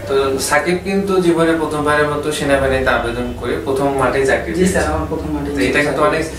তো সাকিব কিন্তু জীবনে প্রথমবারের মতো সেনাবাহিনীতে আবেদন করে প্রথম মাঠে চাকরি জি স্যার আমার প্রথম মাঠে। তো এটা কিন্তু অনেক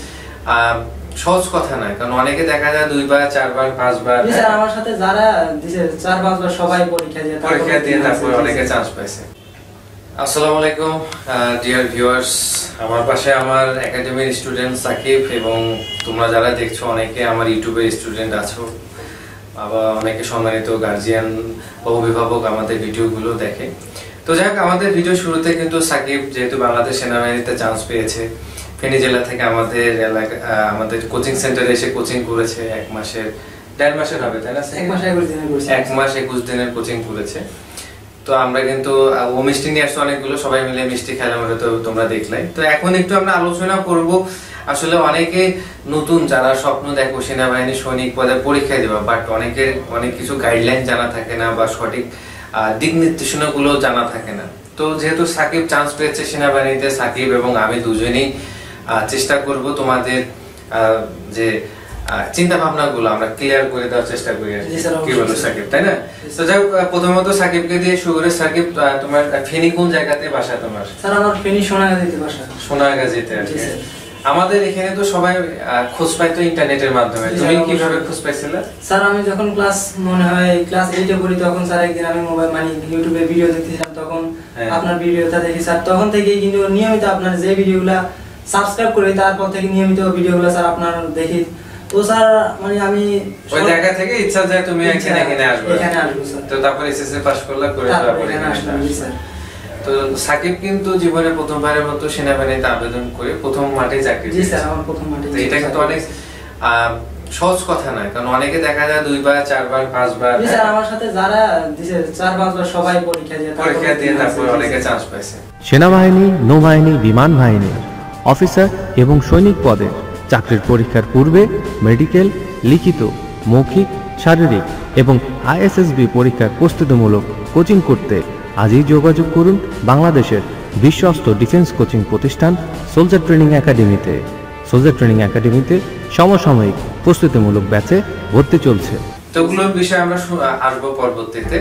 সহজ কথা নয়, কারণ অনেকে দেখা যায় 2 বার 4 বার 5 বার। জি স্যার আমার সাথে যারা দিছে 4-5 বার সবাই পরীক্ষা দিয়ে তারপর অনেকে চান্স পাইছে। আসসালামু আলাইকুম ডিয়ার ভিউয়ার্স, আমার পাশে আমার একাডেমির স্টুডেন্ট সাকিব, এবং তোমরা যারা দেখছো অনেকে আমার ইউটিউবের স্টুডেন্ট আছো, আবার অনেকে সম্মানিত গার্জিয়ান ও অভিভাবক আমাদের ভিডিওগুলো দেখে। তো যাই হোক, আমাদের ভিডিও শুরুতে কিন্তু সাকিব যেহেতু বাংলাদেশ সেনাবাহিনীতে চান্স পেয়েছে, ফেনী জেলা থেকে আমাদের আমাদের কোচিং সেন্টারে এসে কোচিং করেছে 1 মাসের 1.5 মাসের হবে, তাই না? 1 মাস 21 দিনের কোর্স, 1 মাস 21 দিনের কোচিং করেছে। তো আমরা কিন্তু ও মিষ্টি নিয়ে আসছে অনেকগুলো, সবাই মিলে মিষ্টি খেলাম, তো তোমরা দেখলাই। তো এখন একটু আমরা আলোচনা করব, আসলে অনেকে নতুন যারা স্বপ্ন দেখো সেনাবাহিনী সৈনিক পদে পরীক্ষা দেওয়া, বাট অনেকের অনেক কিছু গাইডলাইন জানা থাকে না বা সঠিক দিক নির্দেশনাগুলো জানা থাকে না। তো যেহেতু সাকিব চান্স পেয়েছে সেনাবাহিনীতে, সাকিব এবং আমি দুজনেই চেষ্টা করব তোমাদের যে চিন্তা ভাবনাগুলো আমরা ক্লিয়ার করে দেওয়ার চেষ্টা করি। কি বলো সাকিব, তাই না? তো যাই হোক, প্রথমত সাকিবকে দিয়ে শুরু করে। সাকিব, তোমার ফেনী কোন জায়গাতে বাসা তোমার? স্যার আমার ফেনী সোনাগাজীতে বাসা। সোনাগাজীতে। আমাদের এখানে তো সবাই খোঁজ পাইতো ইন্টারনেটের মাধ্যমে, তুমি কিভাবে খোঁজ পাইছিলে? স্যার আমি যখন মনে হয় ক্লাস 8 এ পড়ি, তখন স্যার একদিন আমি মোবাইল ইউটিউবে ভিডিও দেখতেছিলাম, তখন আপনার ভিডিওটা দেখি স্যার। তখন থেকেই কিন্তু নিয়মিত আপনার যে ভিডিওগুলো সাবস্ক্রাইব করি, তারপর থেকে নিয়মিত ভিডিওগুলো স্যার আপনার দেখি। তো স্যার আমি ওই জায়গা থেকে ইচ্ছা যায় তুমি এখানে আসবে। এখানে আসবো স্যার। তো তারপর এসএসসি পাস করলা, করে তারপর এখানে আসলাম। স্যার, তো সাকিব কিন্তু জীবনে প্রথমবারের মতো সেনাবাহিনীতে আবেদন করে প্রথম মাঠে চাকরি। জি স্যার আমার প্রথম মাঠে। তো এটা কিন্তু অনেক সহজ কথা নয়, কারণ অনেকে দেখা যায় 2 বার 4 বার 5 বার। জি স্যার আমার সাথে যারা দিছে 4-5 বার সবাই পরীক্ষা দিয়ে তারপর অনেকে চান্স পাইছে। সেনাবাহিনী, নৌবাহিনী, বিমান বাহিনী অফিসার এবং সৈনিক পদে চাকরির পরীক্ষার পূর্বে মেডিকেল, লিখিত, মৌখিক, শারীরিক এবং আইএসএসবি পরীক্ষার প্রস্তুতিমূলক কোচিং করতে আজই যোগাযোগ করুন বাংলাদেশের বিশ্বস্ত ডিফেন্স কোচিং প্রতিষ্ঠান সোলজার ট্রেনিং একাডেমিতে। সোলজার ট্রেনিং একাডেমিতে সমসাময়িক প্রস্তুতিমূলক ব্যাচে ভর্তি চলছে। তোগুলোর বিষয়ে আমরা আসবো পরবর্তীতে।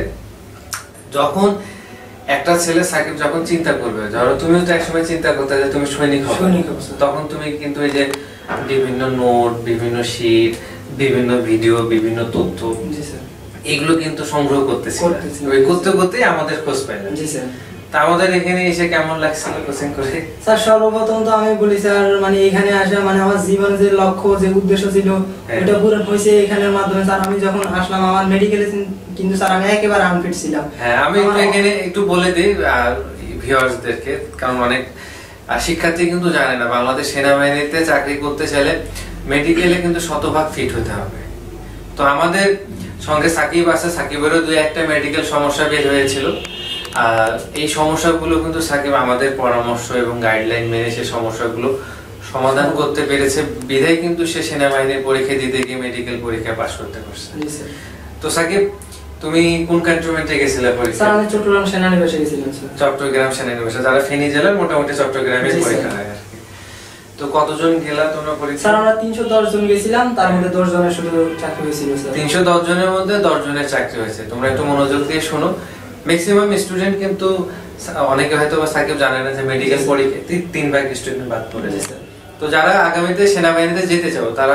যখন একটা ছেলে সাকিব যখন চিন্তা করবে, ধরো তুমিও তো একসময় চিন্তা করতে যে তুমি সৈনিক হবে, তখন তুমি কিন্তু এই যে বিভিন্ন নোট, বিভিন্ন শীট, বিভিন্ন ভিডিও, বিভিন্ন তথ্য, এগুলো কিন্তু সংগ্রহ করতেছিলে। ওই করতে করতেই আমাদের খোঁজ পাইলাম। জি স্যার। তা আমাদের এখানে এসে কেমন লাগছিল কোচিং করে? স্যার সর্বপ্রথম তো আমি বলি স্যার, এখানে আসা আমার জীবনের যে লক্ষ্য, যে উদ্দেশ্য ছিল, ওটা পূরণ হয়েছে এখানের মাধ্যমে। স্যার আমি যখন আসলাম আমার মেডিকেলে, কিন্তু স্যার আমি একেবারে আনফিট ছিলাম। হ্যাঁ, আমি এখানে একটু বলে দিই ভিউয়ার্সদেরকে, কারণ অনেক শিক্ষার্থী কিন্তু জানে না বাংলাদেশ সেনাবাহিনীতে চাকরি করতে চাইলে মেডিকেলে কিন্তু শতভাগ ফিট হতে হবে। তো আমাদের সঙ্গে সাকিব আছে, সাকিবেরও 2-1টা মেডিকেল সমস্যা বের হয়েছিল। আর এই সমস্যাগুলো কিন্তু সাকিব আমাদের পরামর্শ এবং গাইডলাইন মেনে সে সমস্যাগুলো সমাধান করতে পেরেছে, বিধায় কিন্তু সে সেনাবাহিনীর পরীক্ষা দিতে গিয়ে মেডিকেল পরীক্ষা পাশ করতে পারছে। তো সাকিব, তুমি কোন ক্যান্টনমেন্টে গেছিলে পরীক্ষা? স্যার আমি চট্টগ্রাম সেনানিবাসে গেছিলাম। চট্টগ্রাম সেনানিবাসে, যারা ফেনী জেলার মোটামুটি চট্টগ্রামের পরীক্ষা হয় আর কি। তো কতজন গেলা তোমরা পরীক্ষা? স্যার আমরা 310 জন গেছিলাম, তার মধ্যে 10 জনের শুধু চাকরি হয়েছিল স্যার। 310 জনের মধ্যে 10 জনের চাকরি হয়েছে। তোমরা একটু মনোযোগ দিয়ে শোনো। ম্যাক্সিমাম স্টুডেন্ট কিন্তু, অনেকে হয়তো সাকিব জানে না যে মেডিকেল পরীক্ষা 3 ভাগ স্টুডেন্ট বাদ পড়ে যায়। তো যারা আগামীতে সেনাবাহিনীতে যেতে চাও, তারা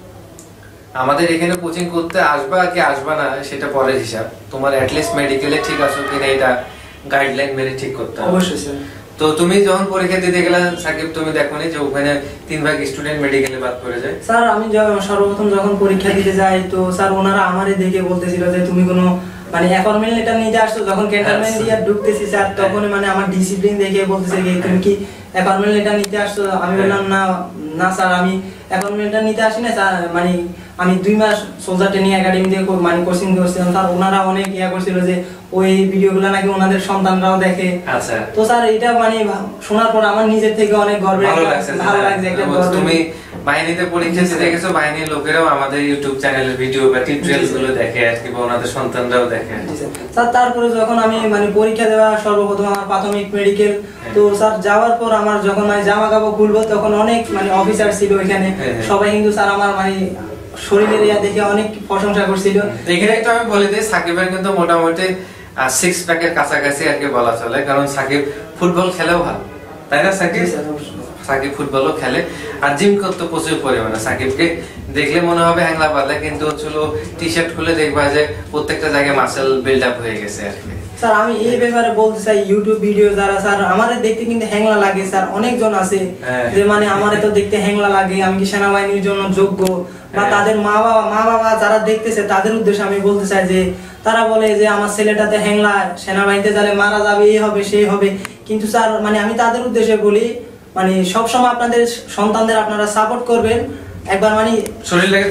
আমাদের এখানে কোচিং করতে আসবা কি আসবা না সেটা পরের হিসাব। তোমার অ্যাটলিস্ট মেডিকেলে ঠিক আছো কিনা এটা গাইডলাইন মেনে ঠিক করতে হবে। অবশ্যই স্যার। তো তুমি যখন পরীক্ষা দিতে গেলে সাকিব, তুমি দেখোনি যে ওখানে 3 ভাগ স্টুডেন্ট মেডিকেলে বাদ পড়ে যায়? স্যার আমি সর্বপ্রথম যখন পরীক্ষা দিতে যাই, তো স্যার ওনারা আমারে দেখে বলতেছিল যে তুমি কোনো অ্যাপয়েন্টমেন্ট লেটার নিতে আসছো। যখন ক্যান্টনমেন্ট দিয়ে ঢুকতেছি স্যার, তখন আমার ডিসিপ্লিন দেখে বলতেছে যে তুমি কি অ্যাপয়েন্টমেন্ট লেটার নিতে আসছো? আমি বললাম না স্যার, আমি অ্যাপয়েন্টমেন্ট লেটার নিতে আসি না স্যার, আমি 2 মাস সোলজার ট্রেনিং একাডেমিতে কোচিং করছিলাম। স্যার ওনারা অনেক করছিল যে ওই ভিডিওগুলো নাকি ওনাদের সন্তানরাও দেখে। আচ্ছা। তো স্যার এটা শোনার পর আমার নিজের থেকে অনেক ভালো লাগছে। তুমি বাহিনীতে পরীক্ষা দিতে গেছো, বাহিনীর লোকেরাও আমাদের ইউটিউব চ্যানেলের ভিডিও বা টিউটোরিয়ালস গুলো দেখে আর কি, বা ওনাদের সন্তানরাও দেখে। স্যার তারপরে যখন আমি পরীক্ষা দেওয়া সর্বপ্রথম আমার প্রাথমিক মেডিকেল, তো স্যার যাওয়ার পর আমার যখন জামা কাপড় খুলবো, তখন অনেক অফিসার ছিল এখানে, সবাই কিন্তু স্যার আমার শরীরের দেখে অনেক প্রশংসা করছিল। এখানে একটু আমি বলে দিই, সাকিবের কিন্তু মোটামুটি সিক্স প্যাকের কাছাকাছি আর কি বলা চলে, কারণ সাকিব ফুটবল খেলেও ভালো, তাই না সাকিব? সাকিব ফুটবলও খেলে আর জিম করতে প্রচুর পরিমাণে। সাকিবকে দেখলে মনে হবে হ্যাংলা পাতলা, কিন্তু হচ্ছিল টি শার্ট খুলে দেখবা যে প্রত্যেকটা জায়গায় মাসেল বিল্ড আপ হয়ে গেছে আর কি। স্যার আমি এই ব্যাপারে বলতে চাই, ইউটিউব ভিডিও যারা স্যার আমারে দেখতে কিন্তু হ্যাংলা লাগে স্যার, অনেকজন আছে যে মানে আমারে তো দেখতে হ্যাংলা লাগে, আমি কি সেনাবাহিনীর জন্য যোগ্য, বা তাদের মা বাবা যারা দেখতেছে তাদের উদ্দেশ্যে আমি বলতে চাই যে তারা বলে যে আমার ছেলেটাতে হ্যাংলা, সেনাবাহিনীতে গেলে মারা যাবে, এই হবে সেই হবে। কিন্তু স্যার মানে আমি তাদের উদ্দেশ্যে বলি, মানে সবসময় আপনাদের সন্তানদের আপনারা সাপোর্ট করবেন, একবার মানে শরীরটাকে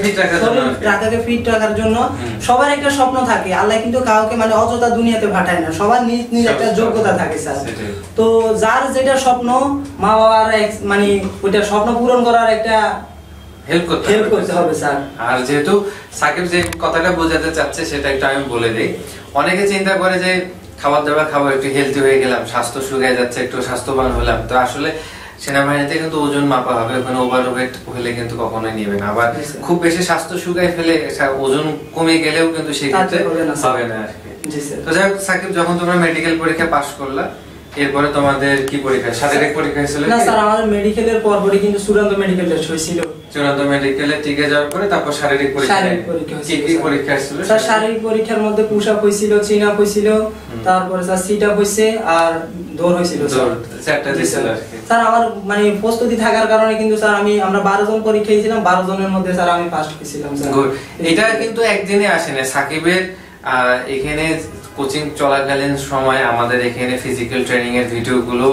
ফিট রাখার জন্য। সবার একটা স্বপ্ন থাকে, আল্লাহ কিন্তু কাউকে মানে অযথা দুনিয়াতে পাঠায় না, সবার নিজ নিজ একটা যোগ্যতা থাকে স্যার। তো যার যেটা স্বপ্ন, মা বাবার মানে ওইটা স্বপ্ন পূরণ করার একটা হেল্প করতে হবে স্যার। আর যেহেতু সাকিব যে কথাটা বোঝাতে চাচ্ছে সেটা একটু আমি বলে দিই। অনেকে চিন্তা করে যে খাবার দাবার খাবো, একটু হেলদি হয়ে গেলাম, স্বাস্থ্য শুকিয়ে যাচ্ছে, একটু স্বাস্থ্যবান হলাম। তো আসলে সেনাবাহিনীতে কিন্তু ওজন মাপা হবে, ওখানে ওভারওয়েট হলে কিন্তু কখনোই নেবে না। আবার খুব বেশি স্বাস্থ্য শুকায় ফেলে ওজন কমে গেলেও কিন্তু সেক্ষেত্রে হবে না আর কি। তো যাই হোক সাকিব, যখন তোমরা মেডিকেল পরীক্ষা পাস করলা, এরপরে তোমাদের কি পরীক্ষা, শারীরিক পরীক্ষা ছিল? না স্যার, আমাদের মেডিকেলের পরপরই কিন্তু চূড়ান্ত মেডিকেল টেস্ট হয়েছিল। চূড়ান্ত মেডিকেলে টিকে যাওয়ার পরে তারপর শারীরিক পরীক্ষা। কি কি পরীক্ষা ছিল স্যার? শারীরিক পরীক্ষার মধ্যে পুশ আপ হয়েছিল, চিন আপ হয়েছিল, তারপরে স্যার সিট আপ হয়েছে আর দৌড় হয়েছিল চারটা দিছিল আর কি। স্যার আমার মানে প্রস্তুতি থাকার কারণে কিন্তু স্যার আমরা 12 জন পরীক্ষা দিয়েছিলাম, 12 জনের মধ্যে স্যার আমি ফার্স্ট হয়েছিলাম স্যার। এটা কিন্তু একদিনে আসে না। সাকিবের এখানে কোচিং চলাকালীন সময় আমাদের এখানে ফিজিক্যাল ট্রেনিং এর ভিডিওগুলো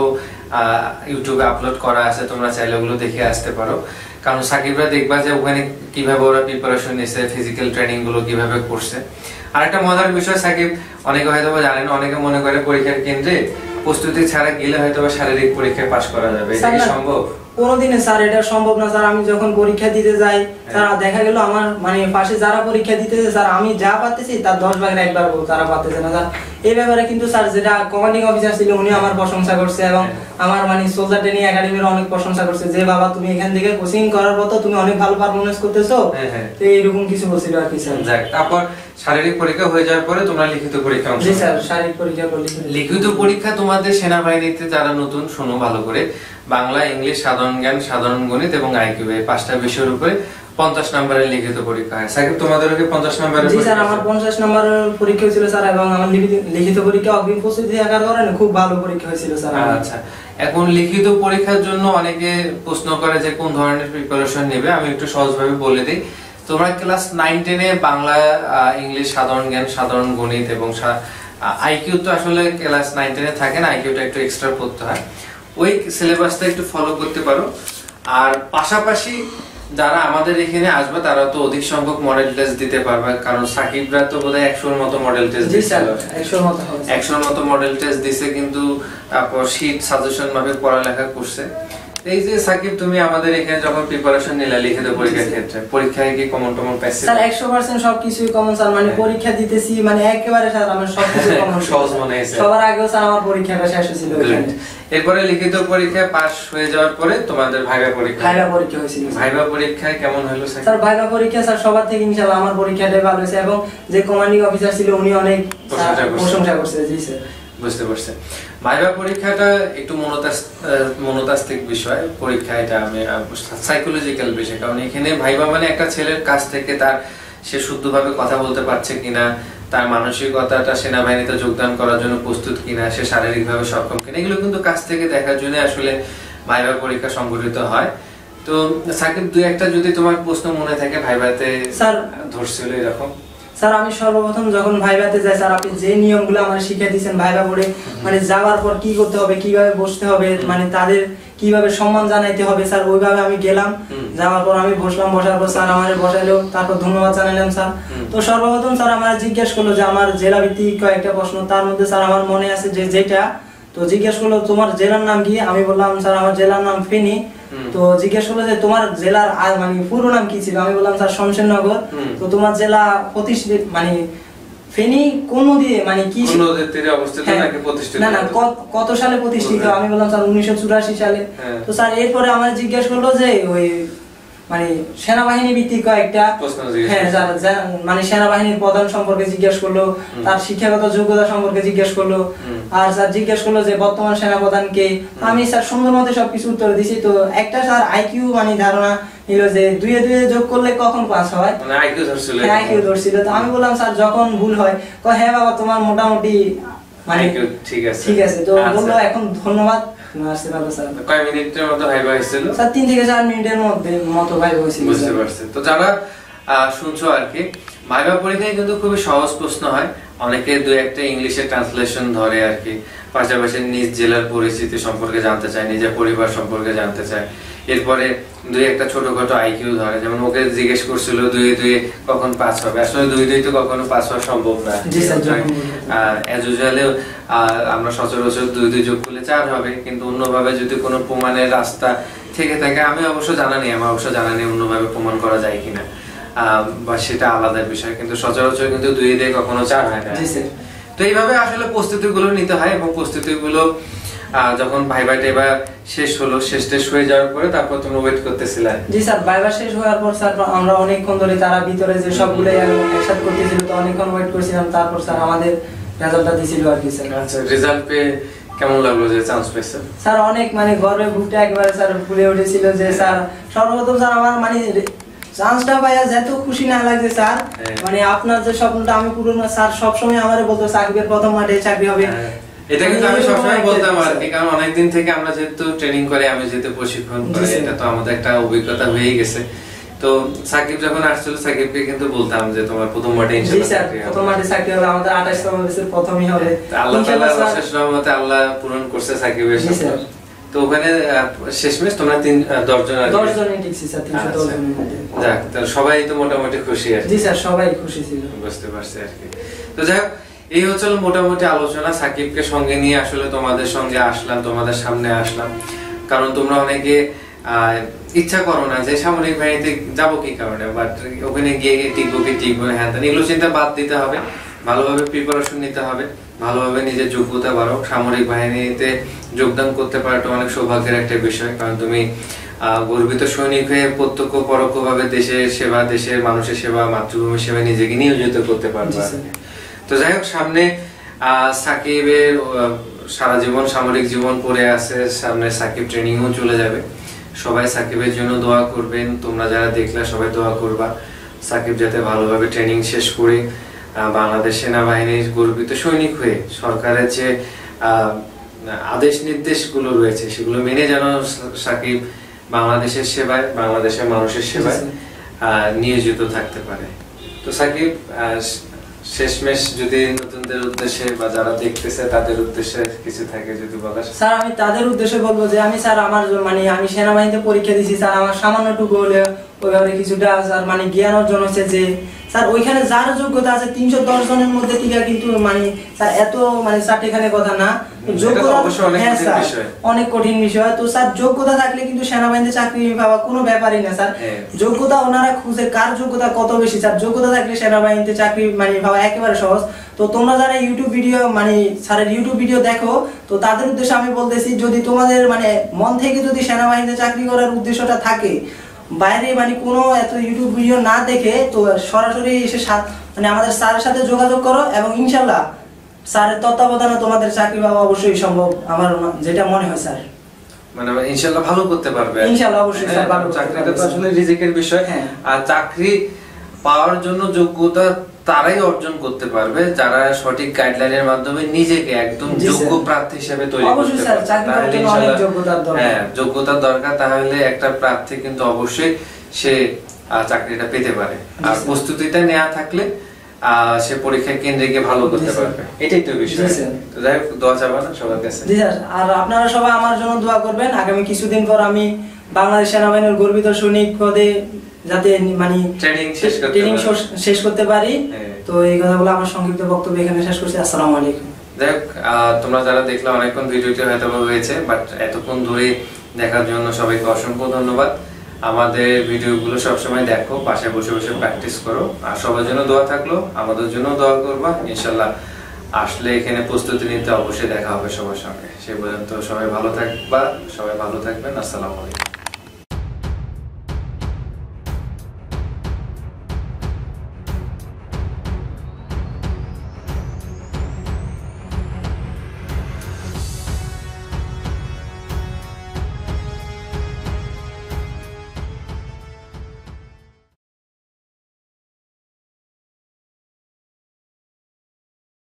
ইউটিউবে আপলোড করা আছে, তোমরা চাইলে ওগুলো দেখে আসতে পারো। কারণ সাকিবরা দেখবা যে ওখানে কিভাবে ওরা প্রিপারেশন নিছে, ফিজিক্যাল ট্রেনিং গুলো কিভাবে করছে। আর একটা মজার বিষয়, সাকিব অনেকে হয়তো জানেন, অনেকে মনে করে পরীক্ষার কেন্দ্রে প্রস্তুতি ছাড়া গেলে হয়তো শারীরিক পরীক্ষায় পাস করা যাবে, এটা কি সম্ভব? কোনোদিনে স্যার এটা সম্ভব না স্যার। আমি যখন পরীক্ষা দিতে যাই স্যার, দেখা গেল আমার মানে পাশে যারা পরীক্ষা দিতেছে স্যার, আমি যা পাচ্ছি তার 10 ভাগের 1 ভাগ তারা পাচ্ছেছে না স্যার। এই ব্যাপারে কিন্তু স্যার যেটা কমান্ডিং অফিসার ছিল উনি আমার প্রশংসা করছে, এবং আমার মানে সোলজার ট্রেনিং একাডেমির অনেক প্রশংসা করছে যে বাবা তুমি এখান থেকে কোচিং করার পর তুমি অনেক ভালো পারফরম্যান্স করতেছো, তো এইরকম কিছু বলছিল আর কি স্যার। যাক, তারপর শারীরিক পরীক্ষা হয়ে যাওয়ার পরে তোমরা লিখিত পরীক্ষা অংশ। জি স্যার, শারীরিক পরীক্ষা করলি। লিখিত পরীক্ষা তোমাদের সেনাবাহিনীতে যারা নতুন, শোনো ভালো করে, বাংলা, ইংলিশ, সাধারণ জ্ঞান, সাধারণ গণিত এবং আইকিউ, এই 5টা বিষয়ের উপরে 50 নম্বরের লিখিত পরীক্ষা হয়। সাকিব তোমাদের কি 50 নম্বরের? জি স্যার, আমার 50 নম্বরের পরীক্ষা ছিল স্যার, এবং আমার লিখিত পরীক্ষা অগ্রিম প্রস্তুতি থাকার কারণে খুব ভালো পরীক্ষা হয়েছিল স্যার। আচ্ছা, এখন লিখিত পরীক্ষার জন্য অনেকে প্রশ্ন করে যে কোন ধরনের প্রিপারেশন নেবে। আমি একটু সহজভাবে বলে দিই। তোমরা ক্লাস 9-10 এ বাংলা, ইংলিশ, সাধারণ জ্ঞান, সাধারণ গণিত এবং আইকিউ তো আসলে ক্লাস 9-10 এ থাকে না, আইকিউটা একটু এক্সট্রা পড়তে হয়। ওই সিলেবাসটা একটু ফলো করতে পারো। আর পাশাপাশি যারা আমাদের এখানে আসবে তারা তো অধিক সংখ্যক মডেল টেস্ট দিতে পারবে, কারণ সাকিবরা তো বোধহয় 100-এর মতো মডেল টেস্ট দিয়েছে। 100-এর মতো মডেল টেস্ট দিছে, কিন্তু তারপর শীট সাজেশন ভাবে পড়ালেখা করছে। এই যে সাকিব, তুমি আমাদের এখানে যখন প্রিপারেশন নিলা লিখিত পরীক্ষার ক্ষেত্রে, পরীক্ষায় কি কমন পাইছো? স্যার 100% সবকিছুই কমন স্যার, মানে পরীক্ষা দিতেছি মানে একেবারে স্যার আমার সবকিছু কমন, সহজ মনে হয়েছে। সবার আগে স্যার আমার পরীক্ষাটা শেষ হয়েছিল। এরপরে লিখিত পরীক্ষায় পাস হয়ে যাওয়ার পরে তোমাদের ভাইবা পরীক্ষা হয়েছিল। ভাইবা পরীক্ষায় কেমন হলো স্যার? ভাইবা পরীক্ষা স্যার সবার থেকে ইনশাআল্লাহ আমার পরীক্ষাটাই ভালো হয়েছে, এবং যে কমান্ডিং অফিসার ছিল উনি অনেক প্রশংসা করছে। জি স্যার, বুঝতে পারছি। ভাইবা পরীক্ষাটা একটু মনোতাত্ত্বিক বিষয় পরীক্ষা, এটা আমি সাইকোলজিক্যাল বিষয়। কারণ এখানে ভাইবা মানে একটা ছেলের কাছ থেকে তার সে শুদ্ধভাবে কথা বলতে পারছে কিনা, তার মানসিকতাটা সেনাবাহিনীতে যোগদান করার জন্য প্রস্তুত কিনা, সে শারীরিকভাবে সক্ষম কিনা, এগুলো কিন্তু কাছ থেকে দেখার জন্য আসলে ভাইবা পরীক্ষা সংগঠিত হয়। তো সাকিব, 2-1টা যদি তোমার প্রশ্ন মনে থাকে ভাইবাতে স্যার ধরছিল এরকম। স্যার আমি সর্বপ্রথম যখন ভাইভাতে যাই স্যার, আপনি যে নিয়মগুলো আমার শিখিয়ে দিয়েছেন ভাইভা পড়ে, মানে যাওয়ার পর কি করতে হবে, কিভাবে বসতে হবে, মানে তাদের কিভাবে সম্মান জানাইতে হবে স্যার, ওইভাবে আমি গেলাম। যাওয়ার পর আমি বসলাম, বসার পর স্যার আমার বসাইলো, তারপর ধন্যবাদ জানালাম স্যার। তো সর্বপ্রথম স্যার আমার জিজ্ঞেস করলো যে আমার জেলা ভিত্তিক কয়েকটা প্রশ্ন, তার মধ্যে স্যার আমার মনে আছে যে যেটা, তো জিজ্ঞেস করলো তোমার জেলার নাম কি? আমি বললাম স্যার আমার জেলার নাম ফেনী। তো জিজ্ঞেস করলো যে তোমার জেলার মানে পুরো নাম কি ছিল? আমি বললাম স্যার শমশেরনগর। তো তোমার জেলা প্রতিষ্ঠিত মানে ফেনী কোন নদী মানে কি নদীর তীরে অবস্থিত নাকি প্রতিষ্ঠিত? না কত সালে প্রতিষ্ঠিত? আমি বললাম স্যার 1984 সালে। তো স্যার এরপরে আমার জিজ্ঞেস করলো যে ওই মানে সেনাবাহিনী ভিত্তিক কয়েকটা হ্যাঁ মানে সেনাবাহিনীর প্রধান সম্পর্কে জিজ্ঞেস করলো, তার শিক্ষাগত যোগ্যতা সম্পর্কে জিজ্ঞেস করলো, আর স্যার জিজ্ঞেস করলো যে বর্তমান সেনাপ্রধান কে। আমি স্যার সুন্দর মতো সবকিছু উত্তর দিছি। তো একটা স্যার আইকিউ মানে ধারণা নিল যে 2 এ 2 যোগ করলে কখন পাস হয়, মানে আইকিউ ধরছিল। হ্যাঁ আইকিউ ধরছিল। তো আমি বললাম স্যার যখন ভুল হয়, হ্যাঁ বাবা তোমার মোটামুটি মানে ঠিক আছে ঠিক আছে। তো বললো এখন ধন্যবাদ আসতে পারবো স্যার। কয় মিনিটের মতো ভাইবা হয়েছিল স্যার? 3 থেকে 4 মিনিটের মতো ভাইবা হয়েছিল। বুঝতে পারছি। তো যারা শুনছো আর কি, ভাইবা পরীক্ষায় কিন্তু খুবই সহজ প্রশ্ন হয়। অনেকে 2-1টা ইংলিশে ট্রান্সলেশন ধরে আর কি, পাশাপাশি নিজ জেলার পরিস্থিতি সম্পর্কে জানতে চায়, নিজের পরিবার সম্পর্কে জানতে চায়। এরপরে 2-1টা ছোটখাটো আইকিউ ধরে, যেমন ওকে জিজ্ঞেস করছিল 2 এ 2 কখন পাস হবে। আসলে 2 এ 2 তো কখনো পাস হওয়া সম্ভব না। অ্যাজ ইউজুয়ালি আমরা সচরাচর 2 এ 2 যোগ করলে 4 হবে, কিন্তু অন্যভাবে যদি কোনো প্রমাণের রাস্তা থেকে থাকে, আমি অবশ্য জানা নেই অন্যভাবে প্রমাণ করা যায় কিনা, বা সেটা আলাদা বিষয়। কিন্তু সচরাচর কিন্তু 2 এ 2 কখনো 4 হয় না। তো এইভাবে আসলে প্রস্তুতিগুলো নিতে হয়, এবং প্রস্তুতিগুলো যখন ভাইবা টাইবা শেষ হলো, শেষ হয়ে যাওয়ার পরে তারপর তোমরা ওয়েট করতেছিলে? জি স্যার, ভাইবা শেষ হওয়ার পর স্যার আমরা অনেকক্ষণ ধরে তারা ভিতরে যে সবগুলো একসাথে করতেছিল, তো অনেকক্ষণ ওয়েট করছিলাম। তারপর স্যার আমাদের রেজাল্টটা দিছিল আর কি স্যার। আচ্ছা, রেজাল্ট পেয়ে কেমন লাগলো যে চান্স পেয়েছেন? স্যার অনেক মানে গর্বে বুকটা একবারে স্যার ফুলে উঠেছিল যে স্যার সর্বপ্রথম স্যার আমার মানে চান্সটা পাইয়া যেত খুশি না লাগছে স্যার, মানে আপনার যে স্বপ্নটা আমি পূরণ স্যার সবসময় আমারে বলতো সাকিবের প্রথম মাঠে চাকরি হবে। এটা কিন্তু আমি সবসময় বলতাম আর কি, কারণ অনেকদিন থেকে আমরা যেহেতু ট্রেনিং করে, আমি যেহেতু প্রশিক্ষণ করি, এটা তো আমাদের একটা অভিজ্ঞতা হয়েই গেছে। তো সাকিব যখন আসছিল, সাকিবকে কিন্তু বলতাম যে তোমার প্রথম মাঠে ইনশাআল্লাহ চাকরি হবে। প্রথম মাঠে চাকরি হবে, আমাদের 28তম বছর প্রথমই হবে। আল্লাহ তাআলার অশেষ রহমতে আল্লাহ পূরণ করছে সাকিবের স্বপ্ন। তো ওখানে শেষমেশ তোমরা 10 জন আর 10 জনই টিকছি স্যার, 310 জনের মধ্যে। যাক, তাহলে সবাই তো মোটামুটি খুশি আর কি। জি স্যার, সবাই খুশি ছিল। বুঝতে পারছি আর কি। তো যাক, এই হচ্ছিল মোটামুটি আলোচনা। সাকিবকে সঙ্গে নিয়ে আসলে তোমাদের সঙ্গে আসলাম, তোমাদের সামনে আসলাম, কারণ তোমরা অনেকে ইচ্ছা করো না যে সামরিক বাহিনীতে যাবো কি কারণে, বাট ওখানে গিয়ে টিকবো না, হ্যাঁ এগুলো চিন্তা বাদ দিতে হবে। ভালোভাবে প্রিপারেশন নিতে হবে, ভালোভাবে নিজের যোগ্যতা বাড়ো। সামরিক বাহিনীতে যোগদান করতে পারাটা অনেক সৌভাগ্যের একটা বিষয়, কারণ তুমি গর্বিত সৈনিক হয়ে প্রত্যক্ষ পরোক্ষভাবে দেশের সেবা, দেশের মানুষের সেবা, মাতৃভূমির সেবা নিজেকে নিয়োজিত করতে পারবে। তো যাই হোক, সামনে সাকিবের সারা জীবন সামরিক জীবন পড়ে আছে, সামনে সাকিব ট্রেনিংও চলে যাবে। সবাই সাকিবের জন্য দোয়া করবেন। তোমরা যারা দেখলে সবাই দোয়া করবা সাকিব যাতে ভালোভাবে ট্রেনিং শেষ করে বাংলাদেশ সেনাবাহিনীর গর্বিত সৈনিক হয়ে সরকারের যে আদেশ নির্দেশগুলো রয়েছে সেগুলো মেনে যেন সাকিব বাংলাদেশের সেবায়, বাংলাদেশের মানুষের সেবায় নিয়োজিত থাকতে পারে। তো সাকিব, শেষমেশ যদি নতুনদের উদ্দেশ্যে বা যারা দেখতেছে তাদের উদ্দেশ্যে কিছু থাকে যদি বলা। স্যার আমি তাদের উদ্দেশ্যে বলবো যে আমি স্যার আমার মানে আমি সেনাবাহিনীতে পরীক্ষা দিয়েছি স্যার, আমার সামান্যটুকু হলে ওইভাবে কিছুটা স্যার মানে জ্ঞান অর্জন হয়েছে যে স্যার ওইখানে যার যোগ্যতা আছে 310 জনের মধ্যে থেকে কিন্তু মানে স্যার এত মানে চারটিখানে কথা না, যোগ্যতা অনেক কঠিন বিষয়। তো স্যার যোগ্যতা থাকলে কিন্তু সেনাবাহিনীতে চাকরি পাওয়া কোনো ব্যাপারই না স্যার। যোগ্যতা ওনারা খুঁজে কার যোগ্যতা কত বেশি, স্যার যোগ্যতা থাকলে সেনাবাহিনীতে চাকরি মানে পাওয়া একেবারে সহজ। তো তোমরা যারা ইউটিউব ভিডিও মানে স্যারের ইউটিউব ভিডিও দেখো, তো তাদের উদ্দেশ্যে আমি বলতেছি যদি তোমাদের মানে মন থেকে যদি সেনাবাহিনীতে চাকরি করার উদ্দেশ্যটা থাকে, বাইরে মানে কোনো এত ইউটিউব ভিডিও না দেখে, তো সরাসরি এসে মানে আমাদের স্যারের সাথে যোগাযোগ করো, এবং ইনশাল্লাহ স্যারের তত্ত্বাবধানে তোমাদের চাকরি পাওয়া অবশ্যই সম্ভব, আমার যেটা মনে হয় স্যার। মানে ইনশাআল্লাহ ভালো করতে পারবে। ইনশাআল্লাহ অবশ্যই স্যার ভালো। চাকরিটা তো আসলে রিজিকের বিষয়, আর চাকরি পাওয়ার জন্য যোগ্যতা তারাই অর্জন করতে পারবে যারা সঠিক গাইডলাইনের মাধ্যমে নিজেকে একদম যোগ্য প্রার্থী হিসেবে তৈরি করতে পারবে। হ্যাঁ, যোগ্যতার দরকার, তাহলে একটা প্রার্থী কিন্তু অবশ্যই সে চাকরিটা পেতে পারে। আর প্রস্তুতিটা নেওয়া থাকলে সে পরীক্ষা কেন্দ্রে গিয়ে ভালো করতে পারবে, এটাই তো বিষয়। তো যাই হোক, দোয়া চাইবা না সবার কাছে। জি স্যার, আর আপনারা সবাই আমার জন্য দোয়া করবেন। আগামী কিছুদিন পর আমি বাংলাদেশ সেনাবাহিনীর গর্বিত সৈনিক পদে যাতে মানে ট্রেনিং শেষ করতে পারি। তো এই কথাগুলো আমার সংক্ষিপ্ত বক্তব্য এখানে শেষ করছি। আসসালামু আলাইকুম। যাই হোক, তোমরা যারা দেখলে অনেকক্ষণ ভিডিওটি হয়তো হয়েছে, বাট এতক্ষণ ধরে দেখার জন্য সবাইকে অসংখ্য ধন্যবাদ। আমাদের ভিডিওগুলো সবসময় দেখো, পাশে বসে বসে প্র্যাকটিস করো, আর সবার জন্য দোয়া থাকলো, আমাদের জন্য দোয়া করবা। ইনশাল্লাহ আসলে এখানে প্রস্তুতি নিতে অবশ্যই দেখা হবে সবার সঙ্গে। সে পর্যন্ত সবাই ভালো থাকবা, সবাই ভালো থাকবেন। আসসালামু আলাইকুম।